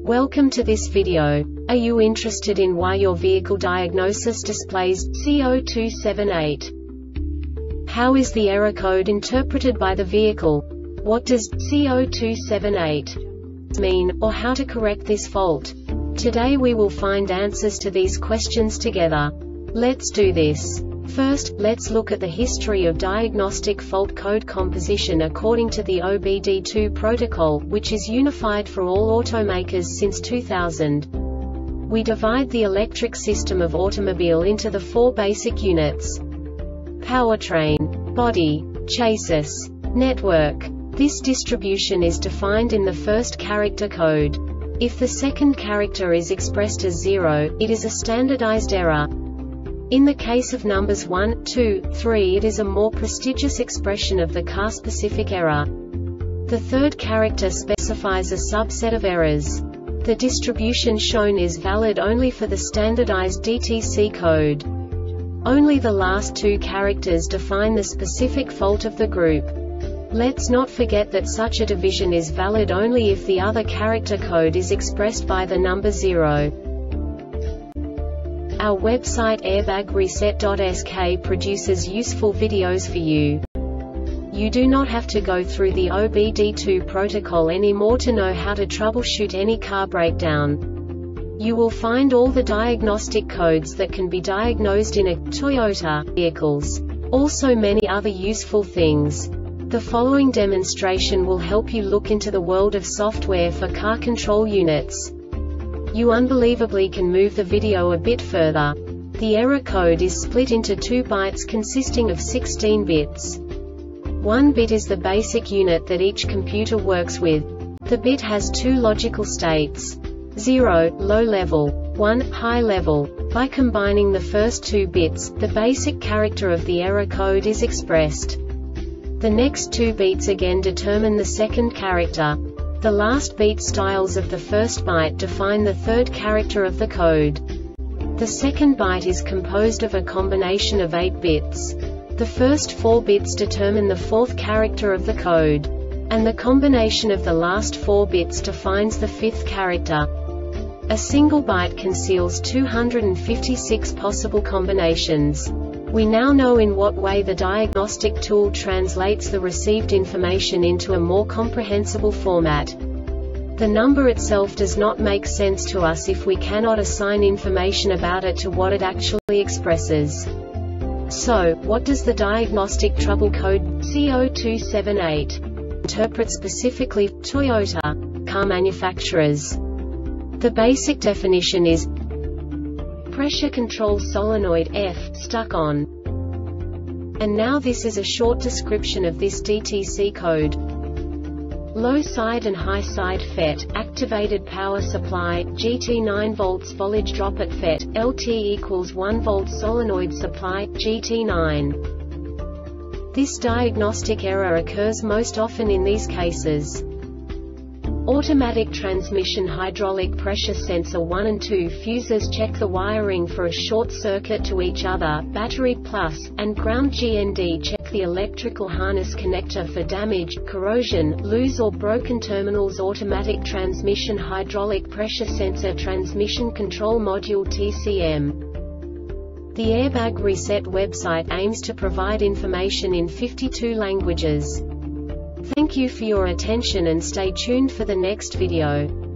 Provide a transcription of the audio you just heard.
Welcome to this video. Are you interested in why your vehicle diagnosis displays C0278? How is the error code interpreted by the vehicle? What does C0278 mean, or how to correct this fault? Today we will find answers to these questions together. Let's do this. First, let's look at the history of diagnostic fault code composition according to the OBD2 protocol, which is unified for all automakers since 2000. We divide the electric system of automobile into the four basic units: powertrain, body, chassis, network. This distribution is defined in the first character code. If the second character is expressed as 0, it is a standardized error. In the case of numbers 1, 2, 3, it is a more prestigious expression of the car-specific error. The third character specifies a subset of errors. The distribution shown is valid only for the standardized DTC code. Only the last two characters define the specific fault of the group. Let's not forget that such a division is valid only if the other character code is expressed by the number 0. Our website airbagreset.sk produces useful videos for you. You do not have to go through the OBD2 protocol anymore to know how to troubleshoot any car breakdown. You will find all the diagnostic codes that can be diagnosed in a Toyota vehicles. Also many other useful things. The following demonstration will help you look into the world of software for car control units. You unbelievably can move the video a bit further. The error code is split into 2 bytes consisting of 16 bits. 1 bit is the basic unit that each computer works with. The bit has 2 logical states: 0, low level, 1, high level. By combining the first 2 bits, the basic character of the error code is expressed. The next 2 beats again determine the second character. The last beat styles of the first byte define the third character of the code. The second byte is composed of a combination of 8 bits. The first 4 bits determine the fourth character of the code. And the combination of the last 4 bits defines the fifth character. A single byte conceals 256 possible combinations. We now know in what way the diagnostic tool translates the received information into a more comprehensible format. The number itself does not make sense to us if we cannot assign information about it to what it actually expresses. So, what does the diagnostic trouble code C0278 interpret specifically for Toyota car manufacturers? The basic definition is pressure control solenoid F stuck on. And now this is a short description of this DTC code. Low side and high side FET, activated power supply, GT 9 volts voltage drop at FET, LT equals 1 volt solenoid supply, GT 9. This diagnostic error occurs most often in these cases: automatic transmission hydraulic pressure sensor 1 and 2 fuses check the wiring for a short circuit to each other, battery plus, and ground GND check the electrical harness connector for damage, corrosion, loose or broken terminals. Automatic transmission hydraulic pressure sensor transmission control module TCM. The Airbag Reset website aims to provide information in 52 languages. Thank you for your attention and stay tuned for the next video.